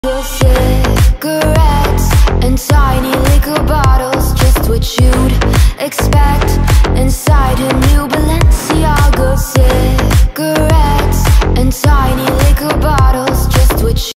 Cigarettes and tiny liquor bottles, just what you'd expect. And